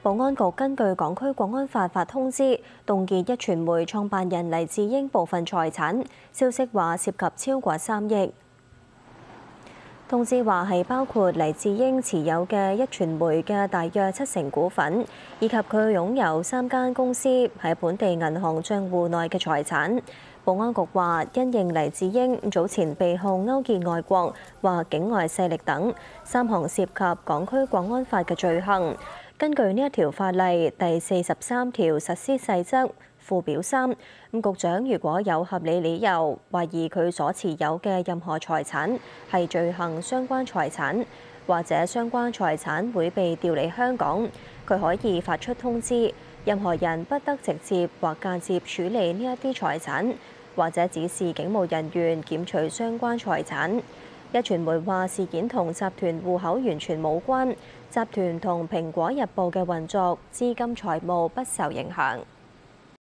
保安局根據港區國安法發通知，凍結壹傳媒創辦人黎智英部分財產，消息話涉及超過3億。通知話係包括黎智英持有嘅壹傳媒嘅大約70%股份，以及佢擁有3間公司喺本地銀行帳戶內嘅財產。保安局話，因應黎智英早前被控勾結外國或境外勢力等3項涉及港區國安法嘅罪行，根據呢一條法例第43條實施細則附表3，局長如果有合理理由懷疑佢所持有嘅任何財產係罪行相關財產，或者相關財產會被調離香港，佢可以發出通知，任何人不得直接或間接處理呢一啲財產，或者指示警務人員檢取相關財產。壹傳媒話事件同集團戶口完全冇關，集團同蘋果日報嘅運作、資金財務不受影響。